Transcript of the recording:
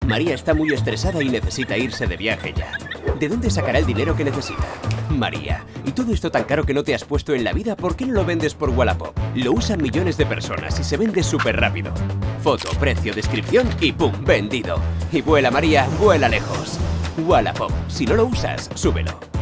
María está muy estresada y necesita irse de viaje ya. ¿De dónde sacará el dinero que necesita? María, ¿y todo esto tan caro que no te has puesto en la vida? ¿Por qué no lo vendes por Wallapop? Lo usan millones de personas y se vende súper rápido. Foto, precio, descripción y ¡pum! Vendido. Y vuela María, vuela lejos. Wallapop. Si no lo usas, súbelo.